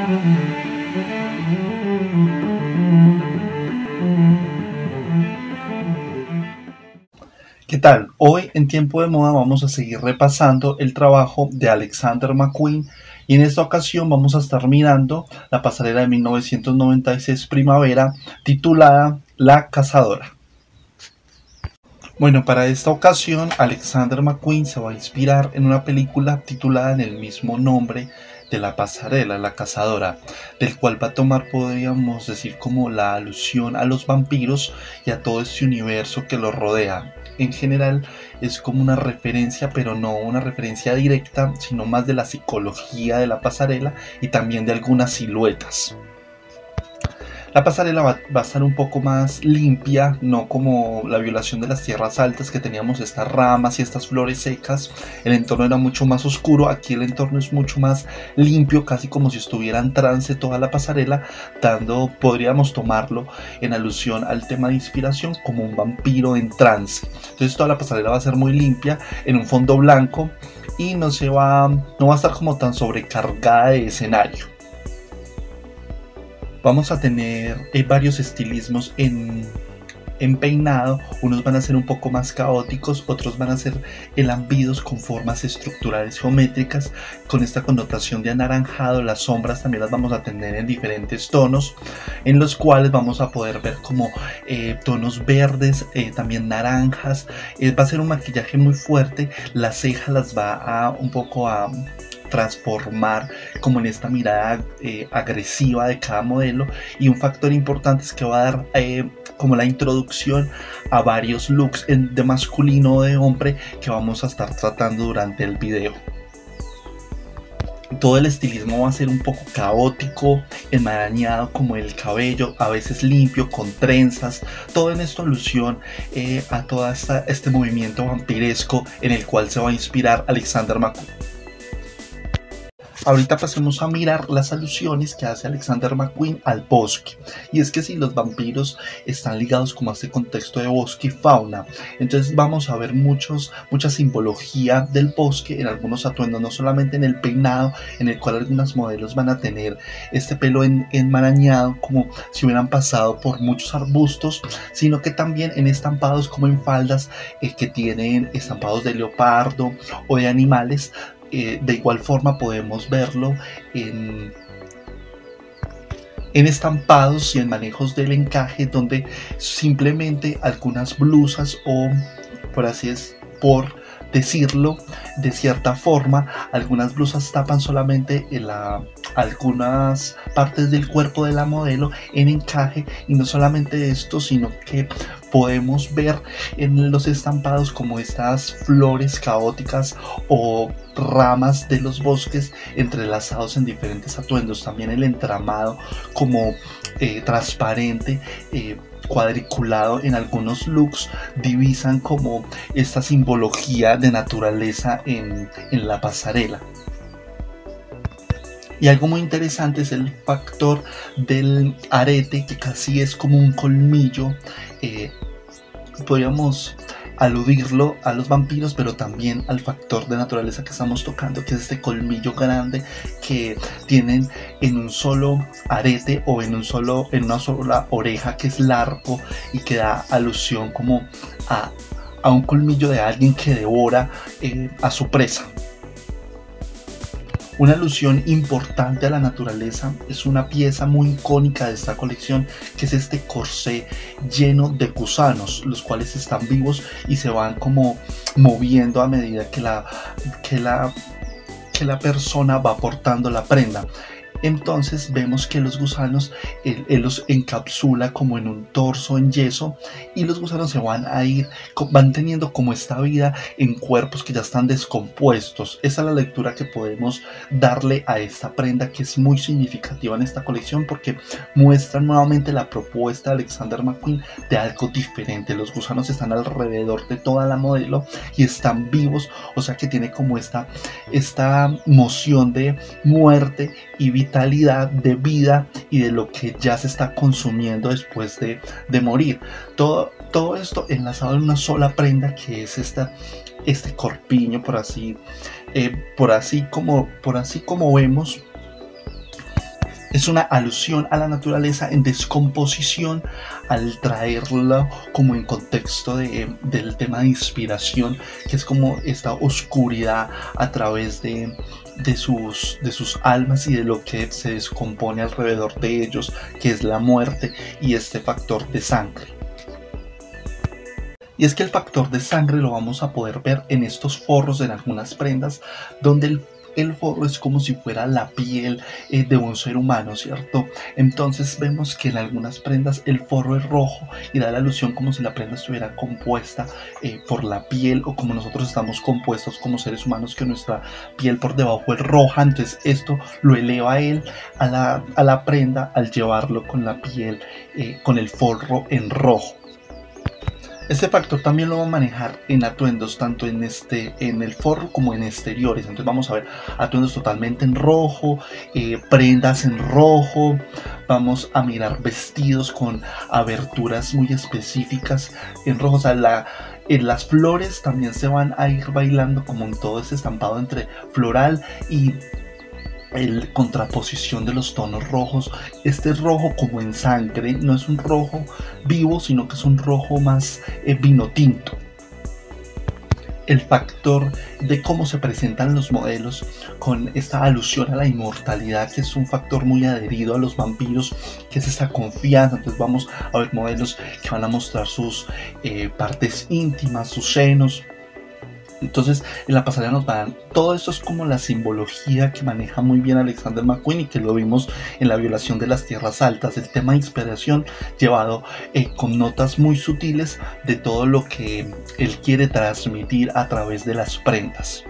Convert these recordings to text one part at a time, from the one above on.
¿Qué tal? Hoy en Tiempo de Moda vamos a seguir repasando el trabajo de Alexander McQueen y en esta ocasión vamos a estar mirando la pasarela de 1996 primavera titulada La Cazadora. Bueno, para esta ocasión Alexander McQueen se va a inspirar en una película titulada en el mismo nombre de la pasarela, La Cazadora, del cual va a tomar, podríamos decir, como la alusión a los vampiros y a todo este universo que los rodea. En general es como una referencia, pero no una referencia directa, sino más de la psicología de la pasarela y también de algunas siluetas. La pasarela va a estar un poco más limpia, no como la violación de las tierras altas que teníamos estas ramas y estas flores secas. El entorno era mucho más oscuro, aquí el entorno es mucho más limpio, casi como si estuviera en trance toda la pasarela, podríamos tomarlo en alusión al tema de inspiración como un vampiro en trance. Entonces toda la pasarela va a ser muy limpia, en un fondo blanco y no va a estar como tan sobrecargada de escenario. Vamos a tener varios estilismos en peinado, unos van a ser un poco más caóticos, otros van a ser elambidos con formas estructurales geométricas, con esta connotación de anaranjado. Las sombras también las vamos a tener en diferentes tonos, en los cuales vamos a poder ver como tonos verdes, también naranjas. Va a ser un maquillaje muy fuerte, las cejas las va a un poco a transformar como en esta mirada agresiva de cada modelo, y un factor importante es que va a dar como la introducción a varios looks de masculino o de hombre que vamos a estar tratando durante el video. Todo el estilismo va a ser un poco caótico, enmarañado, como el cabello, a veces limpio, con trenzas, todo en esta alusión a todo este movimiento vampiresco en el cual se va a inspirar Alexander McQueen. Ahorita pasemos a mirar las alusiones que hace Alexander McQueen al bosque. Y es que si los vampiros están ligados como a este contexto de bosque y fauna, entonces vamos a ver mucha simbología del bosque en algunos atuendos, no solamente en el peinado, en el cual algunas modelos van a tener este pelo enmarañado como si hubieran pasado por muchos arbustos, sino que también en estampados como en faldas que tienen estampados de leopardo o de animales. De igual forma podemos verlo en estampados y en manejos del encaje, donde simplemente algunas blusas, o por decirlo de cierta forma, algunas blusas tapan solamente algunas partes del cuerpo de la modelo en encaje, y no solamente esto, sino que podemos ver en los estampados como estas flores caóticas o ramas de los bosques entrelazados en diferentes atuendos. También el entramado como transparente, cuadriculado en algunos looks, divisan como esta simbología de naturaleza en la pasarela. Y algo muy interesante es el factor del arete, que casi es como un colmillo. Podríamos aludirlo a los vampiros, pero también al factor de naturaleza que estamos tocando, que es este colmillo grande que tienen en un solo arete o en una sola oreja, que es largo y que da alusión como a un colmillo de alguien que devora a su presa. Una alusión importante a la naturaleza es una pieza muy icónica de esta colección, que es este corsé lleno de gusanos, los cuales están vivos y se van como moviendo a medida que la persona va portando la prenda. Entonces vemos que los gusanos él los encapsula como en un torso en yeso, y los gusanos se van teniendo como esta vida en cuerpos que ya están descompuestos. Esa es la lectura que podemos darle a esta prenda, que es muy significativa en esta colección porque muestra nuevamente la propuesta de Alexander McQueen de algo diferente. Los gusanos están alrededor de toda la modelo y están vivos, o sea que tiene como esta moción de muerte y vitalidad, de vida y de lo que ya se está consumiendo después de morir. Todo esto enlazado en una sola prenda, que es este corpiño, por así como vemos. Es una alusión a la naturaleza en descomposición al traerla como en contexto del tema de inspiración, que es como esta oscuridad a través de sus almas y de lo que se descompone alrededor de ellos, que es la muerte y este factor de sangre. Y es que el factor de sangre lo vamos a poder ver en estos forros en algunas prendas, donde el forro es como si fuera la piel de un ser humano, ¿cierto? Entonces vemos que en algunas prendas el forro es rojo y da la alusión como si la prenda estuviera compuesta por la piel, o como nosotros estamos compuestos como seres humanos, que nuestra piel por debajo es roja. Entonces esto lo eleva a él, a la prenda, al llevarlo con la piel, con el forro en rojo. Este factor también lo vamos a manejar en atuendos, tanto en el forro como en exteriores. Entonces vamos a ver atuendos totalmente en rojo, prendas en rojo. Vamos a mirar vestidos con aberturas muy específicas en rojo. O sea, en las flores también se van a ir bailando como en todo este estampado entre floral y contraposición de los tonos rojos. Este rojo como en sangre no es un rojo vivo, sino que es un rojo más vino tinto. El factor de cómo se presentan los modelos con esta alusión a la inmortalidad, que es un factor muy adherido a los vampiros, que es esta confianza. Entonces vamos a ver modelos que van a mostrar sus partes íntimas, sus senos. Entonces en la pasarela nos van, todo esto es como la simbología que maneja muy bien Alexander McQueen, y que lo vimos en La violación de las tierras altas, el tema de inspiración llevado con notas muy sutiles de todo lo que él quiere transmitir a través de las prendas.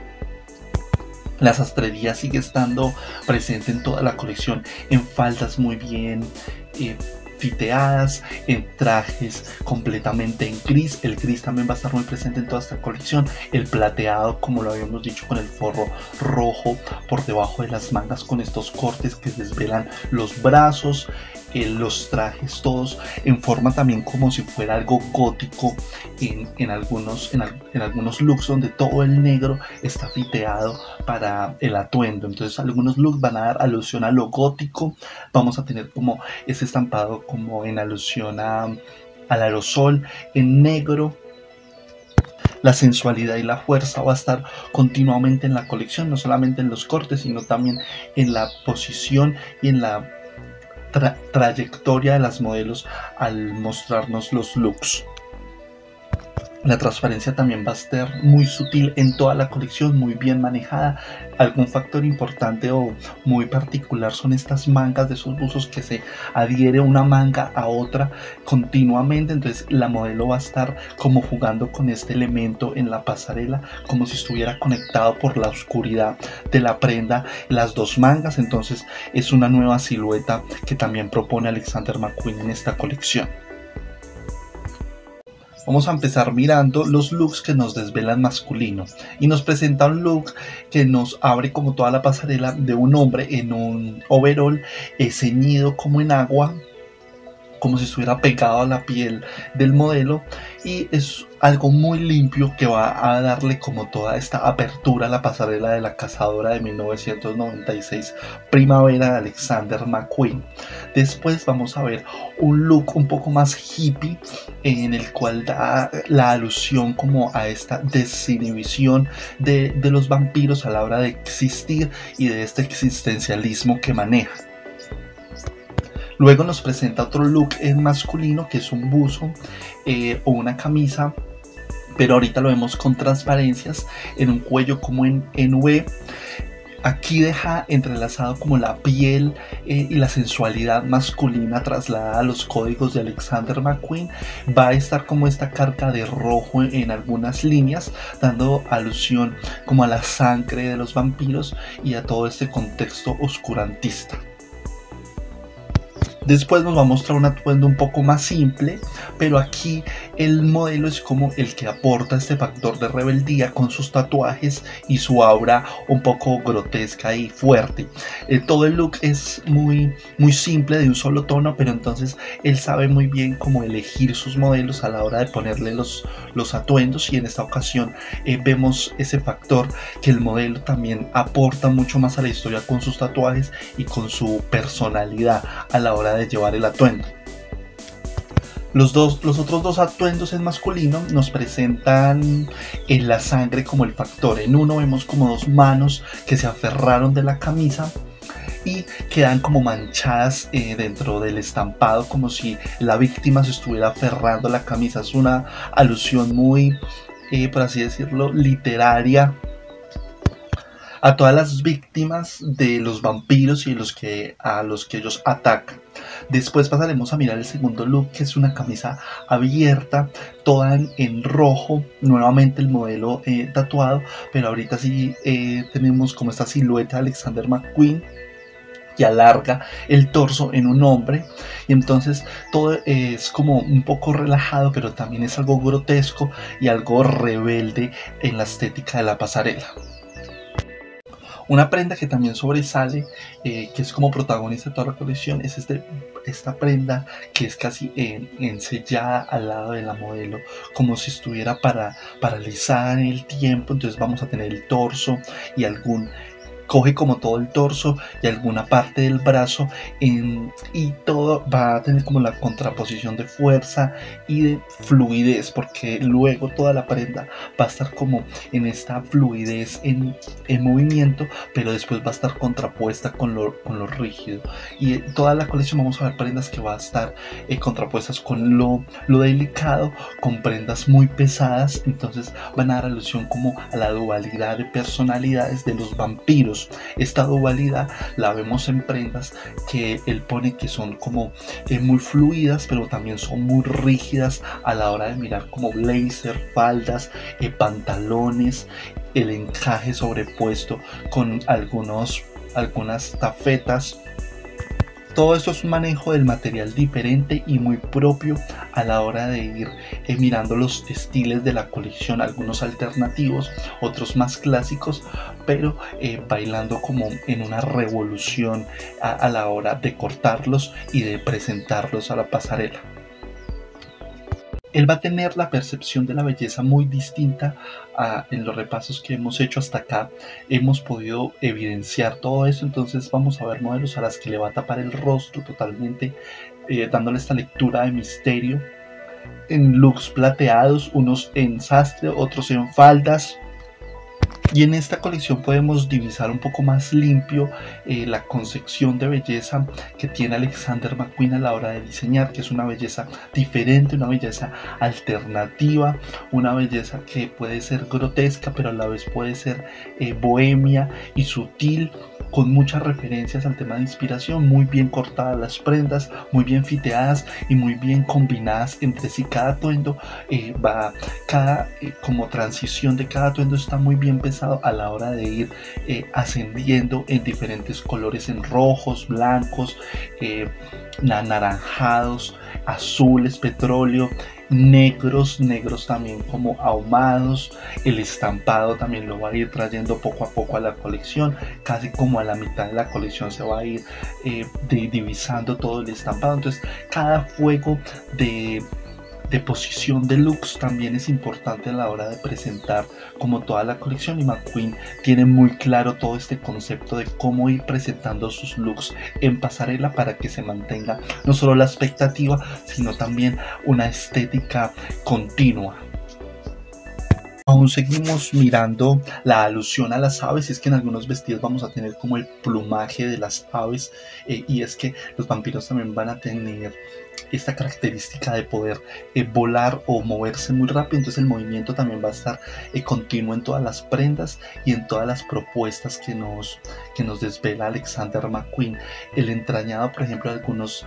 La sastrería sigue estando presente en toda la colección, en faldas muy bien fiteadas, en trajes completamente en gris. El gris también va a estar muy presente en toda esta colección. El plateado, como lo habíamos dicho, con el forro rojo por debajo de las mangas, con estos cortes que desvelan los brazos. Los trajes todos en forma también como si fuera algo gótico en algunos looks, donde todo el negro está fiteado para el atuendo. Entonces algunos looks van a dar alusión a lo gótico. Vamos a tener como ese estampado como en alusión al aerosol en negro. La sensualidad y la fuerza va a estar continuamente en la colección, no solamente en los cortes, sino también en la posición y en la trayectoria de las modelos al mostrarnos los looks. La transparencia también va a estar muy sutil en toda la colección, muy bien manejada. Algún factor importante o muy particular son estas mangas de esos buzos que se adhiere una manga a otra continuamente. Entonces la modelo va a estar como jugando con este elemento en la pasarela, como si estuviera conectado por la oscuridad de la prenda las dos mangas. Entonces es una nueva silueta que también propone Alexander McQueen en esta colección. Vamos a empezar mirando los looks que nos desvelan masculino, y nos presenta un look que nos abre como toda la pasarela de un hombre en un overall ceñido como en agua, como si estuviera pegado a la piel del modelo, y es algo muy limpio que va a darle como toda esta apertura a la pasarela de la cazadora de 1996 primavera de Alexander McQueen. Después vamos a ver un look un poco más hippie, en el cual da la alusión como a esta desinhibición de los vampiros a la hora de existir y de este existencialismo que maneja. Luego nos presenta otro look en masculino, que es un buzo o una camisa, pero ahorita lo vemos con transparencias en un cuello como en V. Aquí deja entrelazado como la piel y la sensualidad masculina trasladada a los códigos de Alexander McQueen. Va a estar como esta carga de rojo en algunas líneas, dando alusión como a la sangre de los vampiros y a todo este contexto oscurantista. Después nos va a mostrar un atuendo un poco más simple, pero aquí el modelo es como el que aporta este factor de rebeldía con sus tatuajes y su aura un poco grotesca y fuerte. Todo el look es muy simple, de un solo tono, pero entonces él sabe muy bien cómo elegir sus modelos a la hora de ponerle los atuendos, y en esta ocasión vemos ese factor que el modelo también aporta mucho más a la historia con sus tatuajes y con su personalidad a la hora de llevar el atuendo. Los otros dos atuendos en masculino nos presentan en la sangre como el factor. En uno vemos como dos manos que se aferraron de la camisa y quedan como manchadas dentro del estampado, como si la víctima se estuviera aferrando a la camisa. Es una alusión muy, por así decirlo, literaria a todas las víctimas de los vampiros y a los que ellos atacan. Después pasaremos a mirar el segundo look, que es una camisa abierta, toda en rojo, nuevamente el modelo tatuado, pero ahorita sí tenemos como esta silueta de Alexander McQueen, que alarga el torso en un hombre, y entonces todo es como un poco relajado, pero también es algo grotesco y algo rebelde en la estética de la pasarela. Una prenda que también sobresale, que es como protagonista de toda la colección, es esta prenda que es casi ensellada al lado de la modelo, como si estuviera paralizada en el tiempo. Entonces vamos a tener el torso y coge como todo el torso y alguna parte del brazo, y todo va a tener como la contraposición de fuerza y de fluidez, porque luego toda la prenda va a estar como en esta fluidez en movimiento, pero después va a estar contrapuesta con lo rígido. Y en toda la colección vamos a ver prendas que va a estar contrapuestas con lo delicado, con prendas muy pesadas. Entonces van a dar alusión como a la dualidad de personalidades de los vampiros. Esta dualidad la vemos en prendas que él pone que son como muy fluidas, pero también son muy rígidas a la hora de mirar, como blazer, faldas, pantalones, el encaje sobrepuesto con algunas tafetas. Todo esto es un manejo del material diferente y muy propio a la hora de ir mirando los estilos de la colección, algunos alternativos, otros más clásicos, pero bailando como en una revolución a la hora de cortarlos y de presentarlos a la pasarela. Él va a tener la percepción de la belleza muy distinta en los repasos que hemos hecho hasta acá. Hemos podido evidenciar todo eso, entonces vamos a ver modelos a las que le va a tapar el rostro totalmente, dándole esta lectura de misterio, en looks plateados, unos en sastre, otros en faldas. Y en esta colección podemos divisar un poco más limpio la concepción de belleza que tiene Alexander McQueen a la hora de diseñar, que es una belleza diferente, una belleza alternativa, una belleza que puede ser grotesca, pero a la vez puede ser bohemia y sutil, con muchas referencias al tema de inspiración, muy bien cortadas las prendas, muy bien fiteadas y muy bien combinadas entre sí. Cada atuendo como transición de cada atuendo está muy bien pensado a la hora de ir ascendiendo en diferentes colores, en rojos, blancos, anaranjados, azules, petróleo, negros también como ahumados. El estampado también lo va a ir trayendo poco a poco a la colección, casi como a la mitad de la colección se va a ir divisando todo el estampado. Entonces cada fuego de posición de looks también es importante a la hora de presentar como toda la colección, y McQueen tiene muy claro todo este concepto de cómo ir presentando sus looks en pasarela para que se mantenga no solo la expectativa, sino también una estética continua. Aún seguimos mirando la alusión a las aves, y es que en algunos vestidos vamos a tener como el plumaje de las aves, y es que los vampiros también van a tener esta característica de poder volar o moverse muy rápido. Entonces el movimiento también va a estar continuo en todas las prendas y en todas las propuestas que nos desvela Alexander McQueen. El entrañado, por ejemplo, de algunos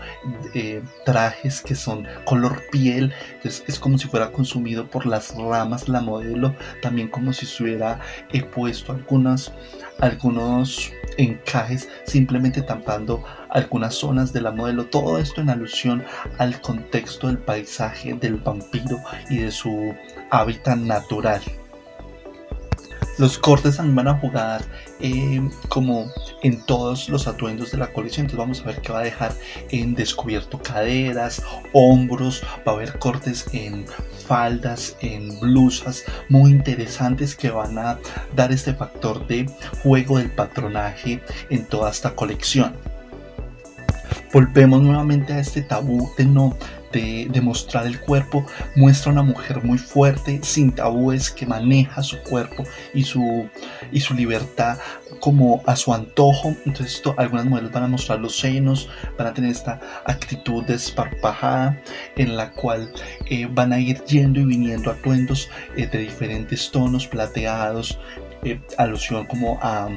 trajes que son color piel, entonces es como si fuera consumido por las ramas la modelo, viendo también como si estuviera puesto algunos encajes, simplemente tapando algunas zonas de la modelo. Todo esto en alusión al contexto del paisaje del vampiro y de su hábitat natural. Los cortes también van a jugar como en todos los atuendos de la colección. Entonces vamos a ver que va a dejar en descubierto caderas, hombros, va a haber cortes en faldas, en blusas muy interesantes que van a dar este factor de juego del patronaje en toda esta colección. Volvemos nuevamente a este tabú de mostrar el cuerpo. Muestra una mujer muy fuerte, sin tabúes, que maneja su cuerpo y su libertad como a su antojo. Entonces algunas mujeres van a mostrar los senos, van a tener esta actitud desparpajada en la cual van a ir yendo y viniendo atuendos de diferentes tonos, plateados, alusión como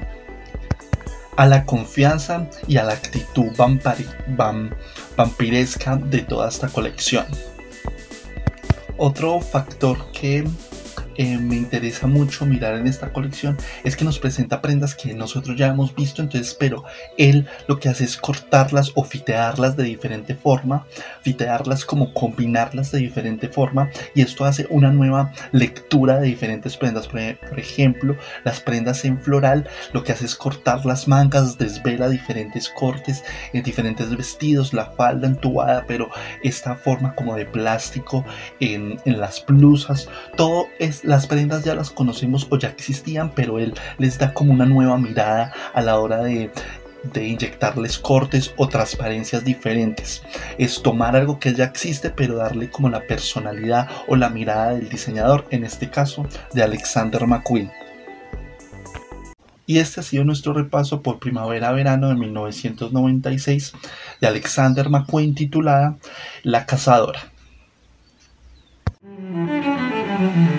a la confianza y a la actitud vampiresca de toda esta colección. Otro factor que me interesa mucho mirar en esta colección es que nos presenta prendas que nosotros ya hemos visto, entonces, pero él lo que hace es cortarlas o fitearlas de diferente forma, fitearlas como combinarlas de diferente forma, y esto hace una nueva lectura de diferentes prendas. Por ejemplo, las prendas en floral lo que hace es cortar las mangas, desvela diferentes cortes en diferentes vestidos, la falda entubada, pero esta forma como de plástico en las blusas. Todo las prendas ya las conocemos o ya existían, pero él les da como una nueva mirada a la hora de inyectarles cortes o transparencias diferentes. Es tomar algo que ya existe, pero darle como la personalidad o la mirada del diseñador, en este caso de Alexander McQueen. Y este ha sido nuestro repaso por primavera-verano de 1996 de Alexander McQueen, titulada La Cazadora.